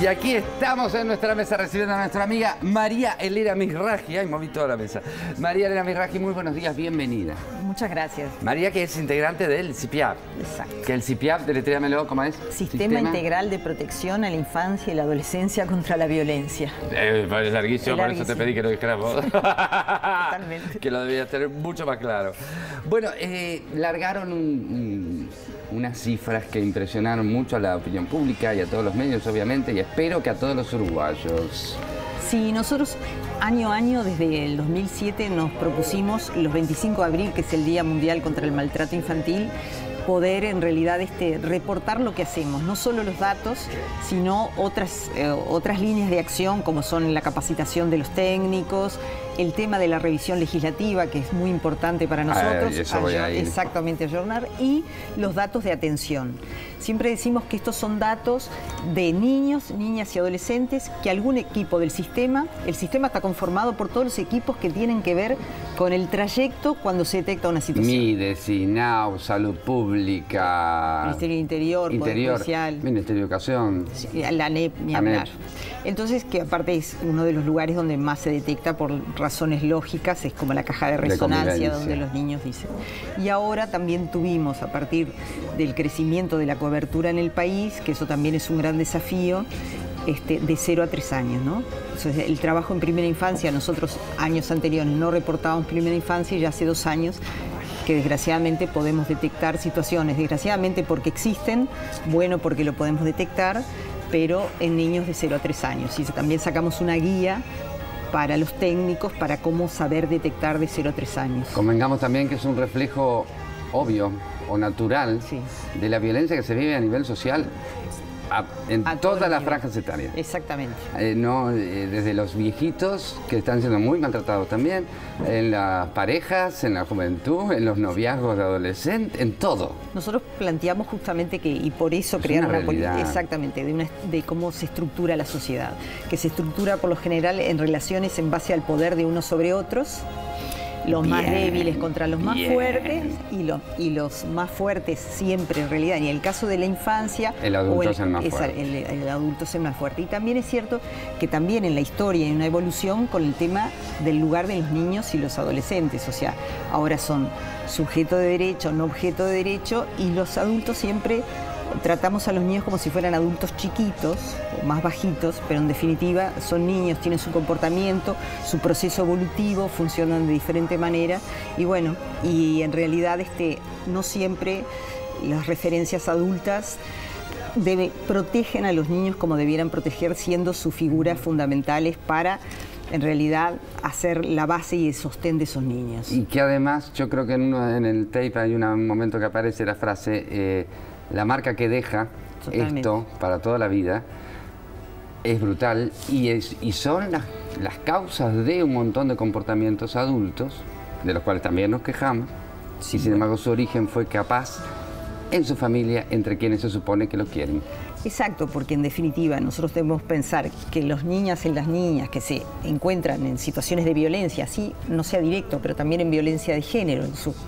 Y aquí estamos en nuestra mesa recibiendo a nuestra amiga María Elena Mizrahi. Ay, moví toda la mesa. María Elena Mizrahi, muy buenos días, bienvenida. Muchas gracias. María, que es integrante del CIPIAP. Exacto. Que el CIPIAP, deletréamelo, ¿cómo es? Sistema Integral de Protección a la Infancia y la Adolescencia contra la Violencia. Es larguísimo, por eso te pedí que lo dijeras vos. Totalmente. Que lo debías tener mucho más claro. Bueno, largaron unas cifras que impresionaron mucho a la opinión pública y a todos los medios, obviamente, y espero que a todos los uruguayos. Sí, nosotros año a año, desde el 2007, nos propusimos los 25 de abril, que es el Día Mundial contra el Maltrato Infantil, poder en realidad reportar lo que hacemos, no solo los datos, sino otras líneas de acción, como son la capacitación de los técnicos, el tema de la revisión legislativa, que es muy importante para nosotros, exactamente, ayornar, y los datos de atención. Siempre decimos que estos son datos de niños, niñas y adolescentes que algún equipo del sistema, el sistema está conformado por todos los equipos que tienen que ver con el trayecto cuando se detecta una situación. MIDE, SINAU, Salud Pública, Ministerio del Interior, Poder Judicial, Ministerio de Educación, la ANEP, ni hablar. Entonces, que aparte es uno de los lugares donde más se detecta por razones lógicas, es como la caja de resonancia donde los niños dicen. Y ahora también tuvimos, a partir del crecimiento de la cobertura en el país, que eso también es un gran desafío, de 0 a 3 años, ¿no? Entonces, el trabajo en primera infancia, nosotros años anteriores no reportábamos primera infancia y ya hace 2 años que desgraciadamente podemos detectar situaciones, desgraciadamente porque existen, bueno porque lo podemos detectar, pero en niños de 0 a 3 años. Y también sacamos una guía para los técnicos para cómo saber detectar de 0 a 3 años. Convengamos también que es un reflejo obvio o natural de la violencia que se vive a nivel social en todas las franjas etarias. Exactamente. Desde los viejitos, que están siendo muy maltratados también, en las parejas, en la juventud, en los noviazgos de adolescentes, en todo. Nosotros planteamos justamente que, y por eso crear una política, exactamente, de cómo se estructura la sociedad, que se estructura por lo general en relaciones en base al poder de unos sobre otros, los más débiles contra los más fuertes y los más fuertes siempre en realidad, y en el caso de la infancia el adulto es el más fuerte. El adulto es el más fuerte. Y también es cierto que también en la historia hay una evolución con el tema del lugar de los niños y los adolescentes, o sea, ahora son sujeto de derecho, no objeto de derecho, y los adultos siempre tratamos a los niños como si fueran adultos chiquitos, o más bajitos, pero en definitiva son niños, tienen su comportamiento, su proceso evolutivo, funcionan de diferente manera, y bueno, y en realidad no siempre las referencias adultas protegen a los niños como debieran proteger, siendo sus figuras fundamentales para en realidad hacer la base y el sostén de esos niños. Y que además, yo creo que en el tape hay un momento que aparece la frase, la marca que deja esto para toda la vida es brutal y son las causas de un montón de comportamientos adultos, de los cuales también nos quejamos, y sin embargo su origen fue capaz en su familia, entre quienes se supone que lo quieren. Exacto, porque en definitiva nosotros debemos pensar que los niños y las niñas que se encuentran en situaciones de violencia, así no sea directo, pero también en violencia de género,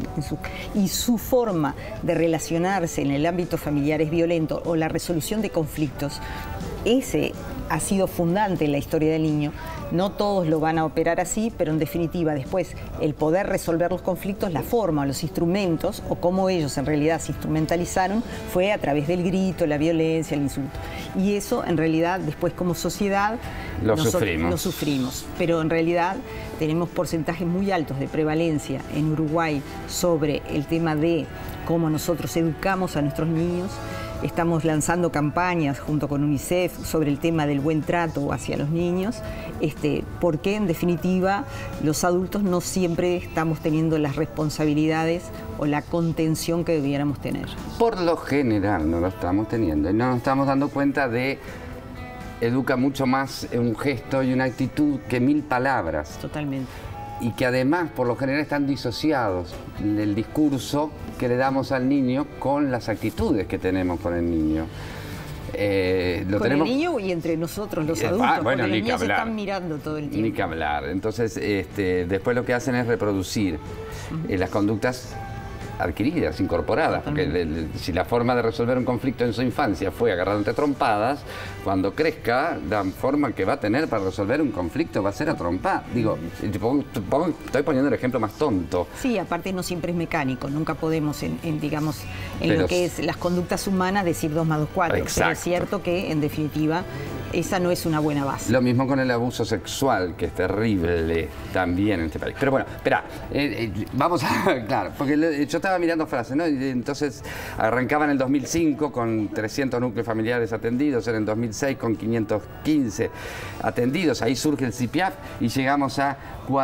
y su forma de relacionarse en el ámbito familiar es violento, o la resolución de conflictos, ese ha sido fundante en la historia del niño. No todos lo van a operar así, pero en definitiva después el poder resolver los conflictos, la forma, los instrumentos o cómo ellos en realidad se instrumentalizaron fue a través del grito, la violencia, el insulto. Y eso en realidad después como sociedad lo sufrimos. Pero en realidad tenemos porcentajes muy altos de prevalencia en Uruguay sobre el tema de cómo nosotros educamos a nuestros niños. Estamos lanzando campañas junto con UNICEF sobre el tema del buen trato hacia los niños, porque en definitiva los adultos no siempre estamos teniendo las responsabilidades o la contención que debiéramos tener. Por lo general no lo estamos teniendo y no nos estamos dando cuenta de educa mucho más un gesto y una actitud que 1000 palabras. Totalmente. Y que además, por lo general, están disociados del discurso que le damos al niño con las actitudes que tenemos con el niño. El niño y entre nosotros, los adultos, porque los niños están mirando todo el tiempo. Ni que hablar. Entonces, después lo que hacen es reproducir las conductas adquiridas, incorporadas, porque si la forma de resolver un conflicto en su infancia fue agarrado entre trompadas, cuando crezca, la forma que va a tener para resolver un conflicto va a ser a trompar. Digo, estoy poniendo el ejemplo más tonto. Sí, aparte no siempre es mecánico, nunca podemos, digamos, en lo que es las conductas humanas decir 2 más 2, 4. Exacto. Pero es cierto que, en definitiva, esa no es una buena base. Lo mismo con el abuso sexual, que es terrible también en este país. Pero bueno, espera, vamos a... Claro, porque yo estaba mirando frases, ¿no? Y entonces arrancaba en el 2005 con 300 núcleos familiares atendidos, en el 2006 con 515 atendidos. Ahí surge el CIPIAF y llegamos a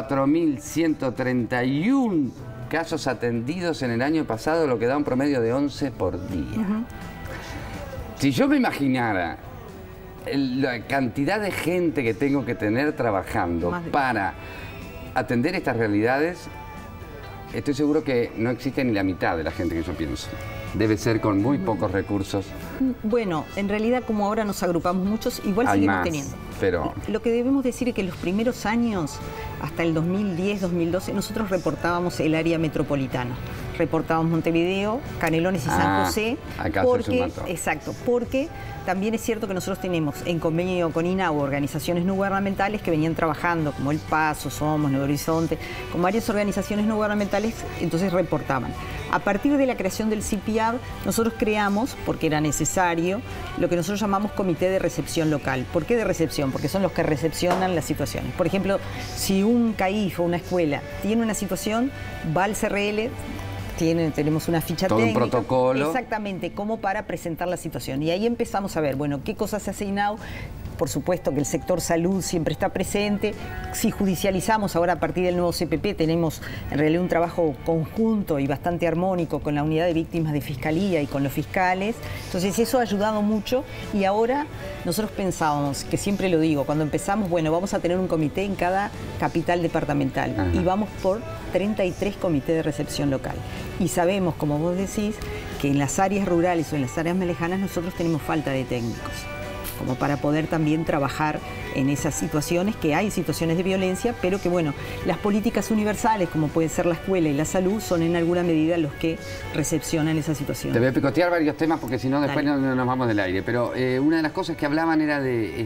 4.131 casos atendidos en el año pasado, lo que da un promedio de 11 por día. Si yo me imaginara la cantidad de gente que tengo que tener trabajando para atender estas realidades, estoy seguro que no existe ni la mitad de la gente que yo pienso. Debe ser con muy pocos recursos. Bueno, en realidad como ahora nos agrupamos muchos, igual seguimos teniendo. Pero... Lo que debemos decir es que los primeros años, hasta el 2010, 2012, nosotros reportábamos el área metropolitana. Reportábamos Montevideo, Canelones y San José. Acá porque, exacto, porque también es cierto que nosotros tenemos en convenio con INAU organizaciones no gubernamentales que venían trabajando, como El Paso, Somos, Nuevo Horizonte, con varias organizaciones no gubernamentales, entonces reportaban. A partir de la creación del CIPIAB, nosotros creamos, porque era necesario, lo que nosotros llamamos Comité de Recepción Local. ¿Por qué de recepción? Porque son los que recepcionan las situaciones. Por ejemplo, si un CAIF o una escuela tiene una situación, va al CRL, tenemos una ficha técnica. Un protocolo. Exactamente, como para presentar la situación. Y ahí empezamos a ver, bueno, qué cosas se hace INAU. Por supuesto que el sector salud siempre está presente. Si judicializamos ahora a partir del nuevo CPP, tenemos en realidad un trabajo conjunto y bastante armónico con la unidad de víctimas de Fiscalía y con los fiscales. Entonces eso ha ayudado mucho y ahora nosotros pensábamos, que siempre lo digo, cuando empezamos, bueno, vamos a tener un comité en cada capital departamental. Ajá. Y vamos por 33 comités de recepción local. Y sabemos, como vos decís, que en las áreas rurales o en las áreas más lejanas nosotros tenemos falta de técnicos, como para poder también trabajar en esas situaciones, que hay situaciones de violencia, pero que bueno, las políticas universales, como puede ser la escuela y la salud, son en alguna medida los que recepcionan esa situación. Te voy a picotear varios temas porque si no después no nos vamos del aire, pero una de las cosas que hablaban era de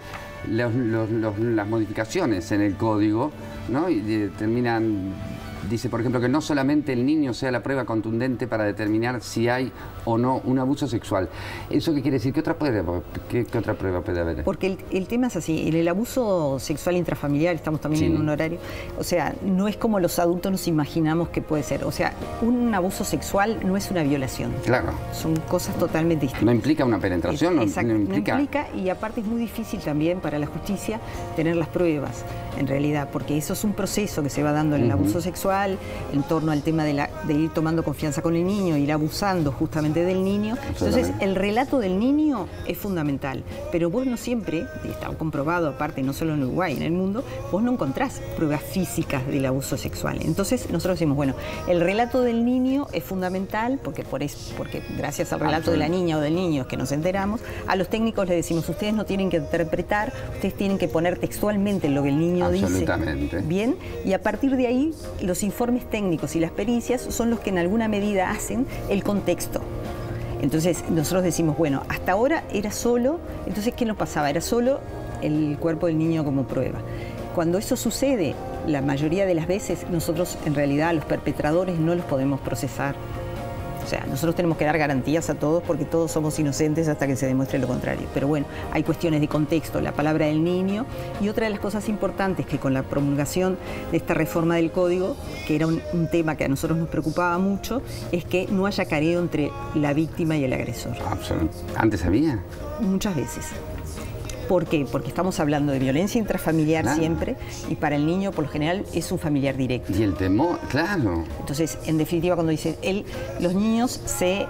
las modificaciones en el código, ¿no? Y terminan... Dice, por ejemplo, que no solamente el niño sea la prueba contundente para determinar si hay o no un abuso sexual. ¿Eso qué quiere decir? ¿Qué otra prueba puede haber? Porque el tema es así, en el abuso sexual intrafamiliar, estamos también en un horario, o sea, no es como los adultos nos imaginamos que puede ser. O sea, un abuso sexual no es una violación. Claro. Son cosas totalmente distintas. No implica una penetración, no implica, y aparte es muy difícil también para la justicia tener las pruebas, en realidad, porque eso es un proceso que se va dando en el abuso sexual, en torno al tema de ir tomando confianza con el niño, ir abusando justamente del niño. Entonces, el relato del niño es fundamental, pero vos no siempre, y está comprobado aparte, no solo en Uruguay, en el mundo, vos no encontrás pruebas físicas del abuso sexual. Entonces, nosotros decimos, bueno, el relato del niño es fundamental, porque gracias al relato de la niña o del niño es que nos enteramos. A los técnicos les decimos, ustedes no tienen que interpretar, ustedes tienen que poner textualmente lo que el niño dice. Bien, y a partir de ahí, los informes técnicos y las pericias son los que en alguna medida hacen el contexto. Entonces nosotros decimos, bueno, hasta ahora era solo, entonces ¿qué nos pasaba? Era solo el cuerpo del niño como prueba. Cuando eso sucede, la mayoría de las veces nosotros en realidad a los perpetradores no los podemos procesar. O sea, nosotros tenemos que dar garantías a todos porque todos somos inocentes hasta que se demuestre lo contrario. Pero bueno, hay cuestiones de contexto, la palabra del niño, y otra de las cosas importantes que con la promulgación de esta reforma del código, que era un tema que a nosotros nos preocupaba mucho, es que no haya careo entre la víctima y el agresor. Absolutamente. ¿Antes había? Muchas veces. ¿Por qué? Porque estamos hablando de violencia intrafamiliar siempre, y para el niño, por lo general, es un familiar directo. Y el temor, claro. Entonces, en definitiva, cuando dicen los niños se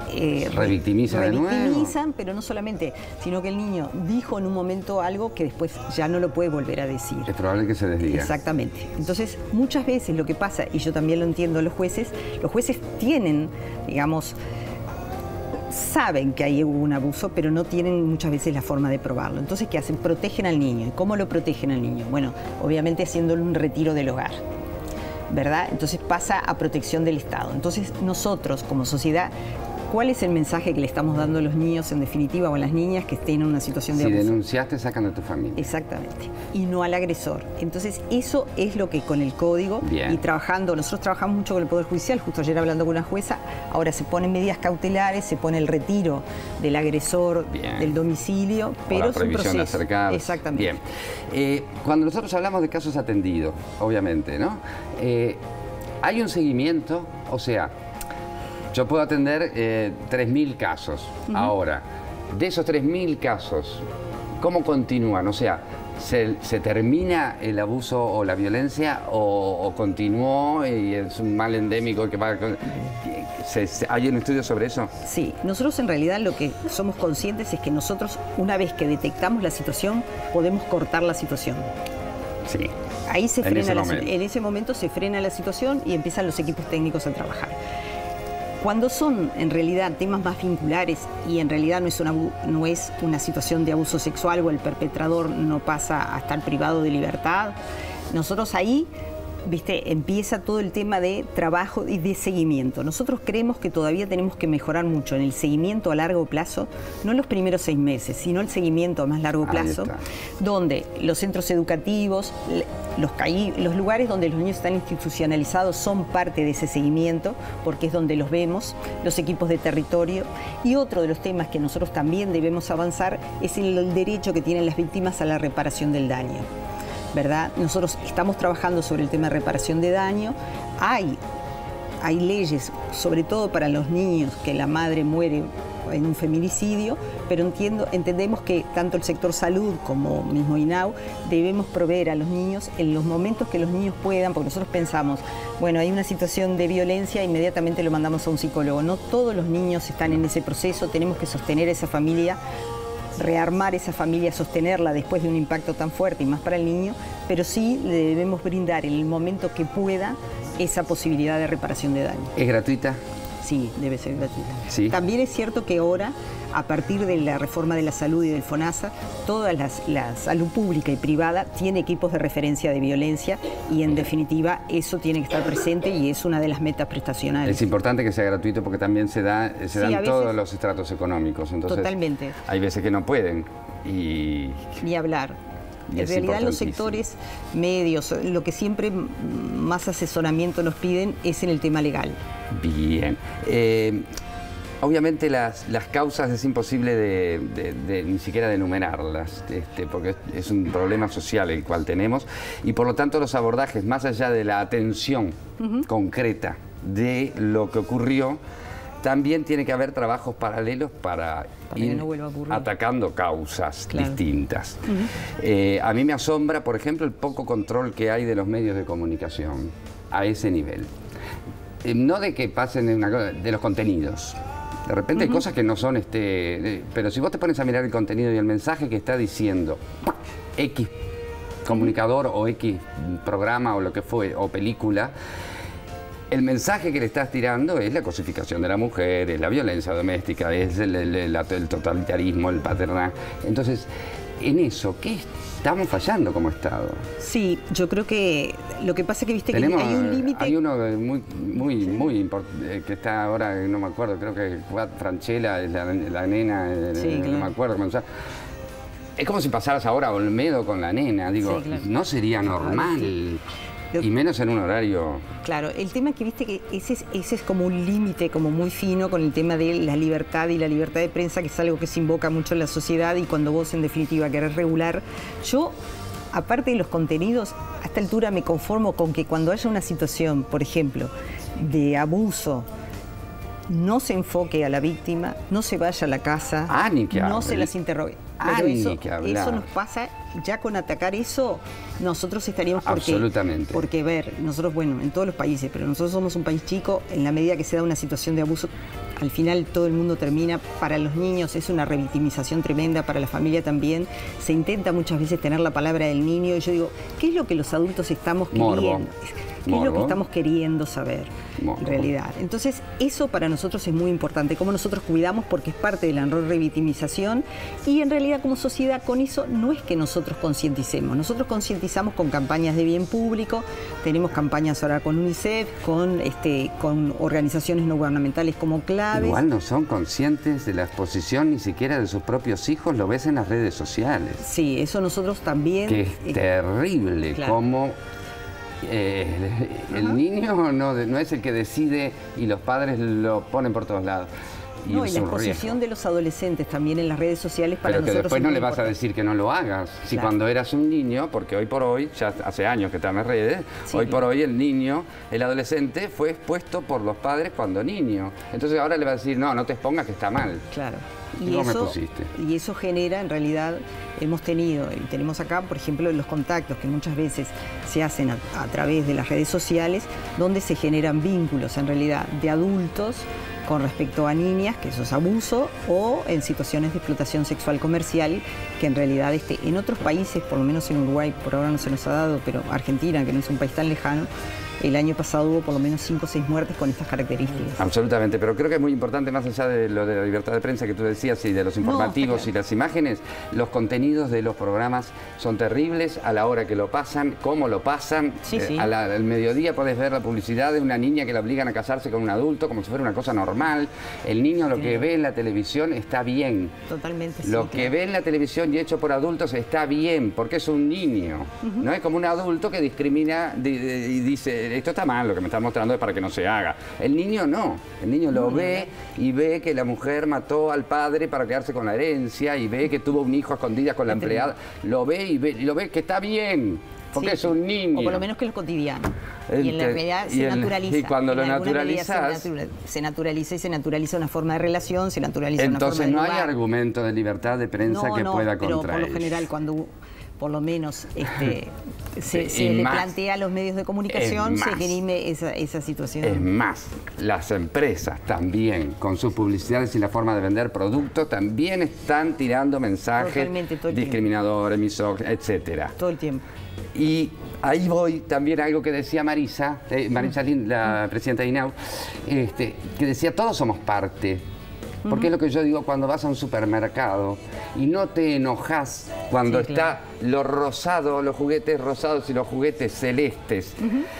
revictimizan, pero no solamente, sino que el niño dijo en un momento algo que después ya no lo puede volver a decir. Es probable que se desdiga. Exactamente. Entonces, muchas veces lo que pasa, y yo también lo entiendo los jueces tienen, digamos, saben que ahí hubo un abuso, pero no tienen muchas veces la forma de probarlo. Entonces, ¿qué hacen? Protegen al niño. ¿Y cómo lo protegen al niño? Bueno, obviamente haciéndole un retiro del hogar. ¿verdad? Entonces pasa a protección del Estado. Entonces nosotros como sociedad, ¿cuál es el mensaje que le estamos dando a los niños, en definitiva, o a las niñas que estén en una situación de abuso? Si denunciaste, sacan de tu familia. Exactamente. Y no al agresor. Entonces, eso es lo que con el código y trabajando, nosotros trabajamos mucho con el Poder Judicial, justo ayer hablando con una jueza, ahora se ponen medidas cautelares, se pone el retiro del agresor del domicilio, pero es un proceso. De acercar. Exactamente. Bien. Cuando nosotros hablamos de casos atendidos, obviamente, ¿no? Hay un seguimiento, o sea, yo puedo atender 3.000 casos. Ahora, de esos 3.000 casos, ¿cómo continúan? O sea, ¿se termina el abuso o la violencia o continuó y es un mal endémico que va... ¿Hay un estudio sobre eso? Sí, nosotros en realidad lo que somos conscientes es que nosotros, una vez que detectamos la situación, podemos cortar la situación. Sí. Ahí se frena en ese momento se frena la situación y empiezan los equipos técnicos a trabajar. Cuando son en realidad temas más vinculares y en realidad no es una situación de abuso sexual o el perpetrador no pasa a estar privado de libertad, nosotros ahí, empieza todo el tema de trabajo y de seguimiento. Nosotros creemos que todavía tenemos que mejorar mucho en el seguimiento a largo plazo, no en los primeros 6 meses, sino el seguimiento a más largo plazo, donde los centros educativos, los lugares donde los niños están institucionalizados son parte de ese seguimiento, porque es donde los vemos, los equipos de territorio. Y otro de los temas que nosotros también debemos avanzar es el derecho que tienen las víctimas a la reparación del daño, ¿verdad? Nosotros estamos trabajando sobre el tema de reparación de daño. Hay leyes, sobre todo para los niños, que la madre muere en un feminicidio, pero entendemos que tanto el sector salud como mismo INAU debemos proveer a los niños en los momentos que los niños puedan, porque nosotros pensamos, bueno, hay una situación de violencia, inmediatamente lo mandamos a un psicólogo. No todos los niños están en ese proceso, tenemos que sostener a esa familia, rearmar esa familia, sostenerla después de un impacto tan fuerte y más para el niño, pero sí le debemos brindar en el momento que pueda esa posibilidad de reparación de daño. ¿Es gratuita? Sí, debe ser gratuita. ¿Sí? También es cierto que ahora, a partir de la reforma de la salud y del FONASA, toda la salud pública y privada tiene equipos de referencia de violencia y en definitiva eso tiene que estar presente y es una de las metas prestacionales. Es importante que sea gratuito porque también se dan todos los estratos económicos. Entonces, totalmente. Hay veces que no pueden y... Ni hablar. En realidad los sectores medios, lo que siempre más asesoramiento nos piden es en el tema legal. Bien. Obviamente las causas es imposible ni siquiera de enumerarlas, porque es un problema social el cual tenemos y por lo tanto los abordajes, más allá de la atención concreta de lo que ocurrió, también tiene que haber trabajos paralelos para ir atacando causas distintas. A mí me asombra, por ejemplo, el poco control que hay de los medios de comunicación a ese nivel. No de que pasen de los contenidos. De repente hay cosas que no son, pero si vos te pones a mirar el contenido y el mensaje que está diciendo X comunicador o X programa o lo que fue, o película, el mensaje que le estás tirando es la cosificación de la mujer, es la violencia doméstica, es el totalitarismo, el paternal. Entonces, en eso, ¿qué estamos fallando como Estado? Sí, yo creo que lo que pasa es que viste que hay un límite. Hay uno muy importante, que está ahora, no me acuerdo, creo que Franchella es la nena, no me acuerdo cómo se llama. Es como si pasaras ahora a Olmedo con la nena, digo, no sería normal. Y menos en un horario... Claro, el tema es que viste que ese es como un límite como muy fino con el tema de la libertad y la libertad de prensa, que es algo que se invoca mucho en la sociedad y cuando vos en definitiva querés regular. Yo, aparte de los contenidos, a esta altura me conformo con que cuando haya una situación, por ejemplo, de abuso, no se enfoque a la víctima, no se vaya a la casa, no se las interrogue. Pero eso nos pasa, ya con atacar eso, nosotros estaríamos absolutamente. Porque nosotros, bueno, en todos los países, pero nosotros somos un país chico, en la medida que se da una situación de abuso, al final todo el mundo termina, para los niños es una revictimización tremenda, para la familia también, se intenta muchas veces tener la palabra del niño, y yo digo, ¿qué es lo que los adultos estamos queriendo? ¿Qué es lo que estamos queriendo saber en realidad? Entonces, eso para nosotros es muy importante, cómo nosotros cuidamos, porque es parte de la revictimización, y en realidad como sociedad con eso no es que nosotros concienticemos, nosotros concientizamos con campañas de bien público, tenemos campañas ahora con UNICEF, con organizaciones no gubernamentales como Claves. Igual no son conscientes de la exposición ni siquiera de sus propios hijos, lo ves en las redes sociales. Sí, eso nosotros también... Que es terrible, claro. Como el niño no es el que decide y los padres lo ponen por todos lados. Y la exposición de los adolescentes también en las redes sociales para nosotros. Pero que después no le vas a decir que no lo hagas. Si claro. Cuando eras un niño, porque hoy por hoy, ya hace años que están en las redes, sí, hoy por hoy el niño, el adolescente, fue expuesto por los padres cuando niño. Entonces ahora le va a decir, no te expongas que está mal. Claro. Y eso genera, en realidad, hemos tenido, y tenemos acá, por ejemplo, los contactos que muchas veces se hacen a través de las redes sociales, donde se generan vínculos, en realidad, de adultos con respecto a niñas, que eso es abuso, o en situaciones de explotación sexual comercial, que en realidad en otros países, por lo menos en Uruguay, por ahora no se nos ha dado, pero Argentina, que no es un país tan lejano, el año pasado hubo por lo menos 5 o 6 muertes con estas características. Absolutamente, pero creo que es muy importante, más allá de lo de la libertad de prensa que tú decías y de los informativos y las imágenes, los contenidos de los programas son terribles a la hora que lo pasan, cómo lo pasan. Sí, sí. Al mediodía podés ver la publicidad de una niña que la obligan a casarse con un adulto como si fuera una cosa normal. El niño lo que ve en la televisión está bien. Totalmente. Lo que ve en la televisión y hecho por adultos está bien, porque es un niño. No es como un adulto que discrimina y dice... Esto está mal, lo que me está mostrando es para que no se haga. El niño no. El niño lo ve y ve que la mujer mató al padre para quedarse con la herencia y ve que tuvo un hijo a escondidas con la empleada. Lo ve y lo ve que está bien, porque es un niño. O por lo menos que es lo cotidiano. Y en la realidad se naturaliza. Y cuando lo naturalizas... Se naturaliza una forma de relación, se naturaliza una forma de Entonces no hay argumento de libertad de prensa que pueda pero contra por lo general cuando... por lo menos se le plantea a los medios de comunicación, se dirime esa situación. Es más, las empresas también, con sus publicidades y la forma de vender productos, también están tirando mensajes discriminadores, misóginos, etcétera. Todo el tiempo. Y ahí voy también a algo que decía Marisa Lind, la presidenta de INAU, que decía, todos somos parte. Porque es lo que yo digo cuando vas a un supermercado y no te enojas cuando está lo rosado, los juguetes rosados y los juguetes celestes.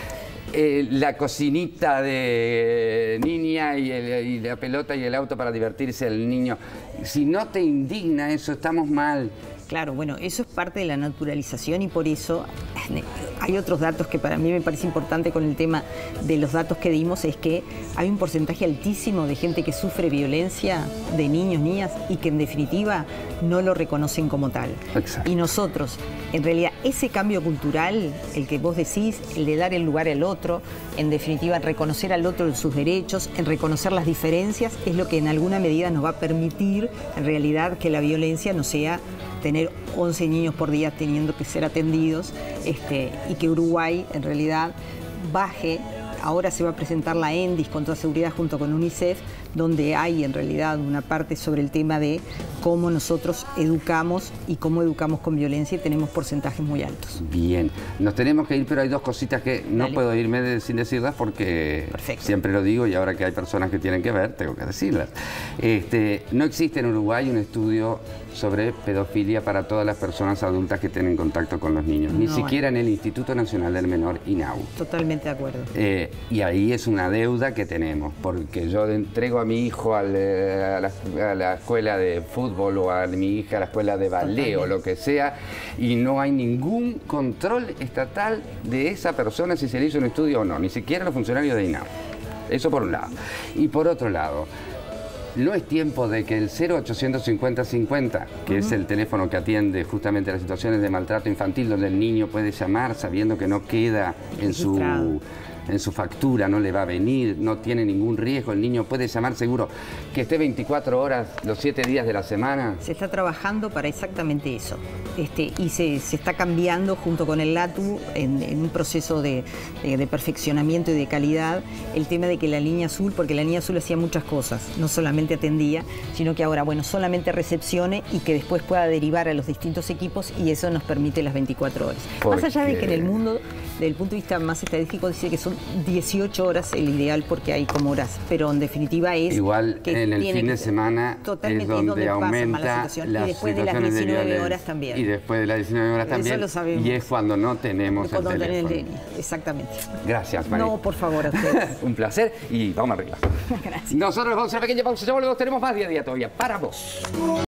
La cocinita de niña y la pelota y el auto para divertirse el niño. Si no te indigna eso, estamos mal. Claro, bueno, eso es parte de la naturalización y por eso hay otros datos que para mí me parece importante con el tema de los datos que dimos, es que hay un porcentaje altísimo de gente que sufre violencia, de niños, niñas, y que en definitiva no lo reconocen como tal. Exacto. Y nosotros, en realidad, ese cambio cultural, el que vos decís, el de dar el lugar al otro, en definitiva, en reconocer al otro en sus derechos, en reconocer las diferencias, es lo que en alguna medida nos va a permitir, en realidad, que la violencia no sea tener 11 niños por día teniendo que ser atendidos, y que Uruguay en realidad baje. Ahora se va a presentar la ENDIS con toda seguridad junto con UNICEF, donde hay en realidad una parte sobre el tema de cómo nosotros educamos y cómo educamos con violencia, y tenemos porcentajes muy altos. Bien, nos tenemos que ir, pero hay dos cositas que no puedo irme sin decirlas porque siempre lo digo y ahora que hay personas que tienen que ver, tengo que decirlas. No existe en Uruguay un estudio sobre pedofilia para todas las personas adultas que tienen contacto con los niños, ni siquiera en el Instituto Nacional del Menor, INAU. Totalmente de acuerdo. Y ahí es una deuda que tenemos, porque yo entrego a mi hijo a la escuela de fútbol o a mi hija a la escuela de ballet o lo que sea, y no hay ningún control estatal de esa persona si se le hizo un estudio o no, ni siquiera los funcionarios de INAU. Eso por un lado. Y por otro lado, no es tiempo de que el 0800 50 50, que es el teléfono que atiende justamente las situaciones de maltrato infantil, donde el niño puede llamar sabiendo que no queda en su factura, no le va a venir, no tiene ningún riesgo, el niño puede llamar seguro, que esté 24 horas los 7 días de la semana. Se está trabajando para exactamente eso, y se está cambiando junto con el LATU en un proceso de perfeccionamiento y de calidad el tema de que la línea azul, porque la línea azul hacía muchas cosas, no solamente atendía, sino que ahora, bueno, solamente recepcione y que después pueda derivar a los distintos equipos, y eso nos permite las 24 horas. Más allá de que en el mundo desde el punto de vista más estadístico dice que son 18 horas el ideal porque hay como horas, pero en definitiva es... Igual que en el fin de semana es donde aumenta la situación. Y después de las 19 horas también. Y después de las 19 horas también. Eso lo sabemos. Y es cuando no tenemos el teléfono. Exactamente. Gracias, María. No, por favor, a ustedes. Un placer y vamos arriba. Gracias. Nosotros vamos a una pequeña pausa, ya volvemos, tenemos más día a día todavía para vos.